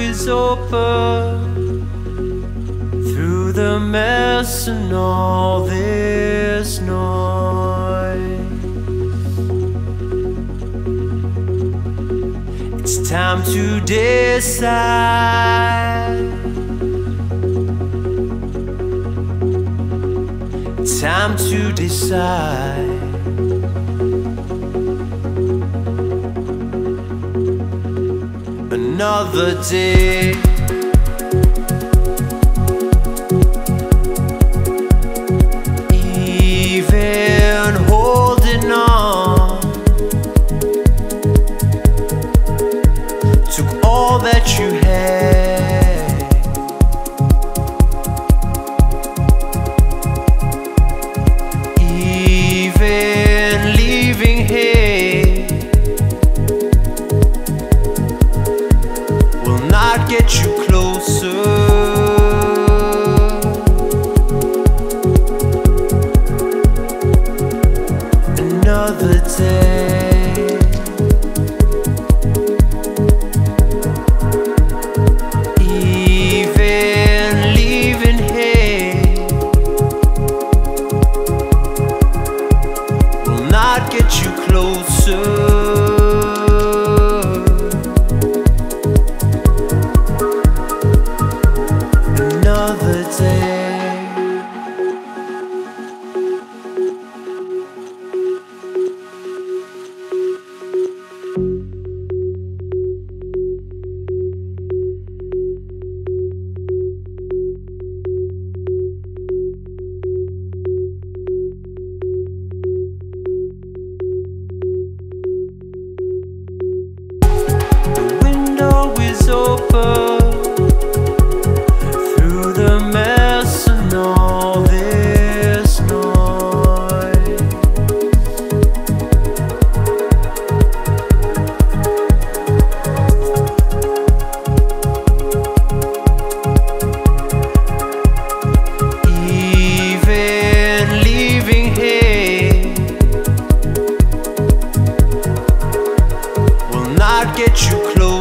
is open through the mess and all this noise. It's time to decide. Time to decide. Another day. Even holding on took all that you had. Even leaving here will not get you closer. Another day. Even leaving here will not get you closer. Another day. The window is open through the mess and all this noise. Even leaving here will not get you close.